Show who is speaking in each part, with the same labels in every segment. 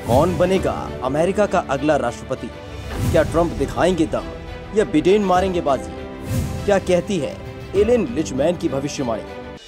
Speaker 1: कौन बनेगा अमेरिका का अगला राष्ट्रपति? क्या ट्रंप दिखाएंगे दम या बिडेन मारेंगे बाजी? क्या कहती है एलेन लिचमैन की भविष्यवाणी?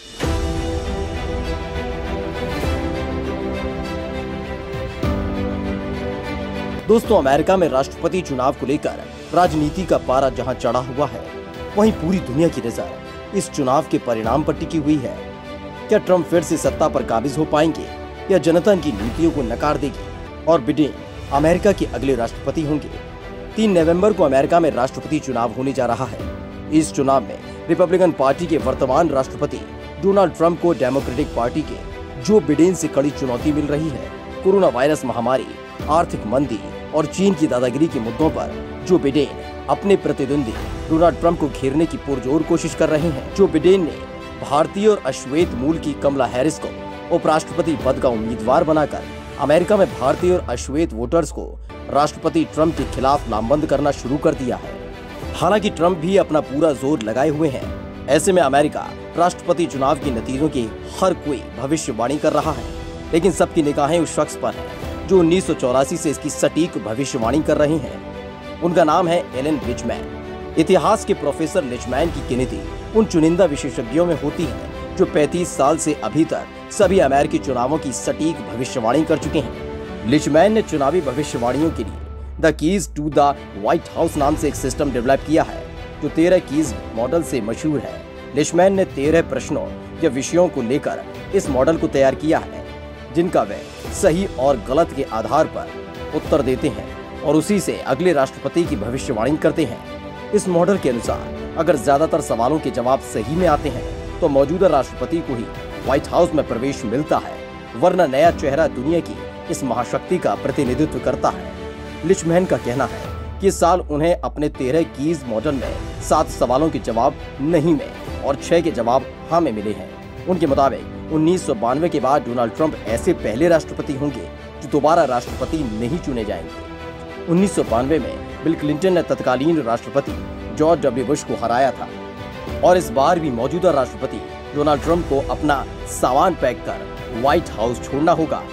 Speaker 1: दोस्तों, अमेरिका में राष्ट्रपति चुनाव को लेकर राजनीति का पारा जहां चढ़ा हुआ है, वहीं पूरी दुनिया की नजर इस चुनाव के परिणाम पर टिकी हुई है। क्या ट्रंप फिर से सत्ता पर काबिज हो पाएंगे या जनता की नीतियों को नकार देगी और बिडेन अमेरिका के अगले राष्ट्रपति होंगे? 3 नवंबर को अमेरिका में राष्ट्रपति चुनाव होने जा रहा है। इस चुनाव में रिपब्लिकन पार्टी के वर्तमान राष्ट्रपति डोनाल्ड ट्रंप को डेमोक्रेटिक पार्टी के जो बिडेन से कड़ी चुनौती मिल रही है। कोरोना वायरस महामारी, आर्थिक मंदी और चीन की दादागिरी के मुद्दों पर जो बिडेन अपने प्रतिद्वंदी डोनाल्ड ट्रंप को घेरने की पुरजोर कोशिश कर रहे हैं। जो बिडेन ने भारतीय और अश्वेत मूल की कमला हैरिस को उपराष्ट्रपति पद का उम्मीदवार बनाकर अमेरिका में भारतीय और अश्वेत वोटर्स को राष्ट्रपति ट्रंप के खिलाफ लामबंद करना शुरू कर दिया है। हालांकि ट्रंप भी अपना पूरा जोर लगाए हुए हैं। ऐसे में अमेरिका राष्ट्रपति चुनाव के नतीजों की हर कोई भविष्यवाणी कर रहा है, लेकिन सबकी निगाहें उस शख्स पर है जो 1984 से इसकी सटीक भविष्यवाणी कर रहे हैं। उनका नाम है एलेन लिचमैन। इतिहास के प्रोफेसर लिचमैन की गिनती उन चुनिंदा विशेषज्ञों में होती है जो 35 साल से अभी तक सभी अमेरिकी चुनावों की सटीक भविष्यवाणी कर चुके हैं। लिचमैन ने चुनावी भविष्यवाणियों के लिए the keys to the White House नाम से एक सिस्टम डेवलप किया है जो 13 कीज मॉडल से मशहूर है। लिचमैन ने 13 प्रश्नों या विषयों को लेकर इस मॉडल को तैयार किया है, जिनका वे सही और गलत के आधार पर उत्तर देते हैं और उसी से अगले राष्ट्रपति की भविष्यवाणी करते हैं। इस मॉडल के अनुसार अगर ज्यादातर सवालों के जवाब सही में आते हैं तो मौजूदा राष्ट्रपति को ही व्हाइट हाउस में प्रवेश मिलता है, वरना नया चेहरा दुनिया की इस महाशक्ति का प्रतिनिधित्व करता है। लिचमैन का कहना है कि इस साल उन्हें अपने 13 कीज मॉडल में 7 सवालों के जवाब नहीं में और 6 के जवाब हाँ में मिले हैं। उनके मुताबिक 1992 के बाद डोनाल्ड ट्रंप ऐसे पहले राष्ट्रपति होंगे जो दोबारा राष्ट्रपति नहीं चुने जाएंगे। 1992 में बिल क्लिंटन ने तत्कालीन राष्ट्रपति जॉर्ज डब्ल्यू बुश को हराया था और इस बार भी मौजूदा राष्ट्रपति डोनाल्ड ट्रंप को अपना सामान पैक कर व्हाइट हाउस छोड़ना होगा।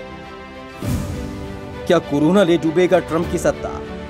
Speaker 1: क्या कोरोना ले डूबेगा ट्रंप की सत्ता?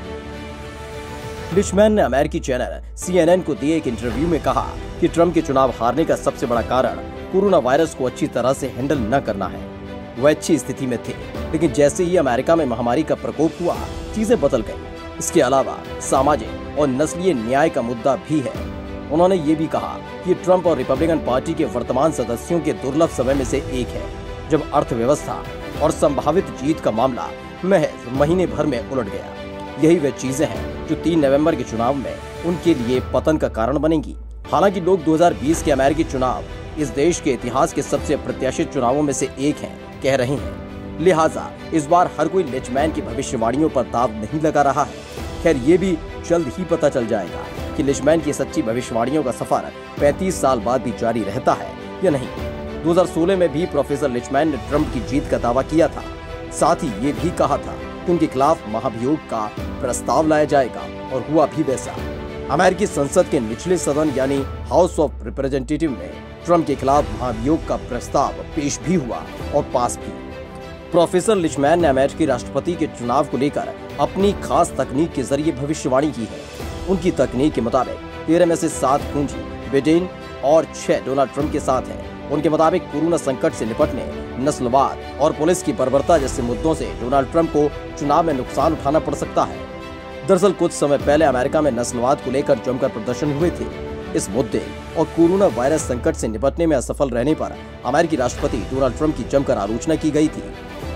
Speaker 1: लिचमैन ने अमेरिकी चैनल CNN को दिए एक इंटरव्यू में कहा कि ट्रंप के चुनाव हारने का सबसे बड़ा कारण कोरोना वायरस को अच्छी तरह से हैंडल न करना है। वह अच्छी स्थिति में थे, लेकिन जैसे ही अमेरिका में महामारी का प्रकोप हुआ, चीजें बदल गई। इसके अलावा सामाजिक और नस्लीय न्याय का मुद्दा भी है। उन्होंने ये भी कहा कि ट्रंप और रिपब्लिकन पार्टी के वर्तमान सदस्यों के दुर्लभ समय में से एक है जब अर्थव्यवस्था और संभावित जीत का मामला महज महीने भर में उलट गया। यही वे चीजें हैं जो 3 नवंबर के चुनाव में उनके लिए पतन का कारण बनेंगी। हालांकि लोग 2020 के अमेरिकी चुनाव इस देश के इतिहास के सबसे अप्रत्याशित चुनावों में से एक हैं कह रहे हैं। लिहाजा इस बार हर कोई लिचमैन की भविष्यवाणियों पर दाव नहीं लगा रहा है। खैर, ये भी जल्द ही पता चल जाएगा कि लिचमैन की सच्ची भविष्यवाणियों का सफर 35 साल बाद भी जारी रहता है या नहीं। 2016 में भी प्रोफेसर लिचमैन ने ट्रंप की जीत का दावा किया था। साथ ही ये भी कहा था कि उनके खिलाफ महाभियोग का प्रस्ताव लाया जाएगा और हुआ भी वैसा। अमेरिकी संसद के निचले सदन यानी हाउस ऑफ रिप्रेजेंटेटिव में ट्रंप के खिलाफ महाभियोग का प्रस्ताव पेश भी हुआ और पास भी। प्रोफेसर लिचमैन ने अमेरिकी राष्ट्रपति के चुनाव को लेकर अपनी खास तकनीक के जरिए भविष्यवाणी की है। उनकी तकनीक के मुताबिक 13 में से 7 कुंजी बिडेन और 6 डोनाल्ड ट्रंप के साथ है। उनके मुताबिक कोरोना संकट से निपटने, नस्लवाद और पुलिस की बर्बरता जैसे मुद्दों से डोनाल्ड ट्रंप को चुनाव में नुकसान उठाना पड़ सकता है। दरअसल कुछ समय पहले अमेरिका में नस्लवाद को लेकर जमकर प्रदर्शन हुए थे। इस मुद्दे और कोरोना वायरस संकट से निपटने में असफल रहने पर अमेरिकी राष्ट्रपति डोनाल्ड ट्रंप की जमकर आलोचना की गई थी।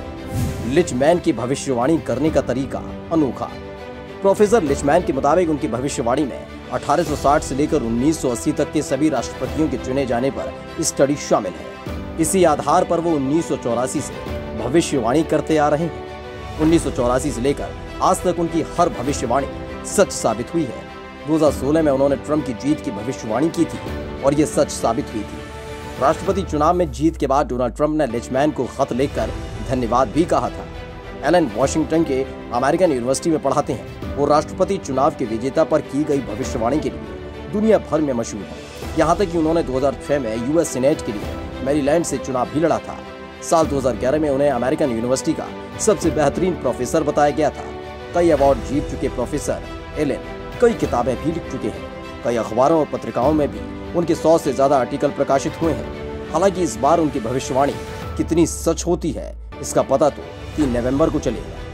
Speaker 1: लिचमैन की भविष्यवाणी करने का तरीका अनोखा। प्रोफेसर लिचमैन के मुताबिक उनकी भविष्यवाणी में 1860 से लेकर 1980 तक के सभी राष्ट्रपतियों के चुने जाने पर स्टडी शामिल है। इसी आधार पर वो 1984 से भविष्यवाणी करते आ रहे हैं। 1984 से लेकर आज तक उनकी हर भविष्यवाणी सच साबित हुई है। 2016 में उन्होंने ट्रंप की जीत की भविष्यवाणी की थी और ये सच साबित हुई थी। राष्ट्रपति चुनाव में जीत के बाद डोनाल्ड ट्रंप ने लिचमैन को खत लिखकर धन्यवाद भी कहा था। एलन वॉशिंगटन के अमेरिकन यूनिवर्सिटी में पढ़ाते हैं। वो राष्ट्रपति चुनाव के विजेता पर की गई भविष्यवाणी के लिए दुनिया भर में मशहूर है। यहाँ तक कि उन्होंने 2006 में यूएस सीनेट के लिए मैरीलैंड से चुनाव भी लड़ा था। साल 2011 में उन्हें अमेरिकन यूनिवर्सिटी का सबसे बेहतरीन प्रोफेसर बताया गया था। कई अवार्ड जीत चुके प्रोफेसर एलन कई किताबें भी लिख चुके हैं। कई अखबारों और पत्रिकाओं में भी उनके 100 से ज्यादा आर्टिकल प्रकाशित हुए हैं। हालांकि इस बार उनकी भविष्यवाणी कितनी सच होती है, इसका पता तो 3 नवंबर को चलेगा।